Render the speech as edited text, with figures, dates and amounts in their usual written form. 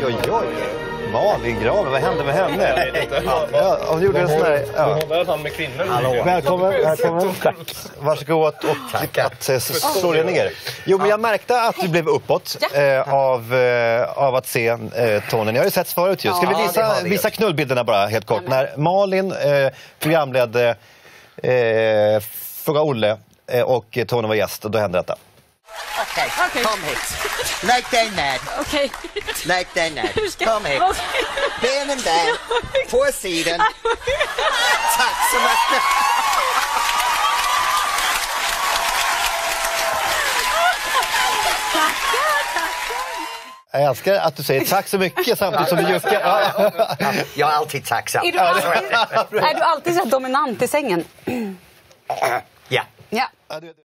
oj, oj. Malin Graven, vad hände med henne? Ja, hon gjorde en sån här... Ja. Hon var han med kvinnor. Välkommen. Tack. Varsågod och att slå dig ner. Jo, men jag märkte att du blev uppåt av att se tonen. Jag har ju sett förut just. Ska vi visa knullbilderna bara helt kort. När Malin programledde Fråga Olle och Tony var gäst, då hände detta. Okej, kom hit. Lägg dig ner. Okej. Lägg dig ner. Kom hit. Benen där. På sidan. Tack så mycket. Jag älskar att du säger tack så mycket samtidigt som du juckar. Jag är alltid tacksam. Är du alltid så dominant i sängen? Ja. Ja.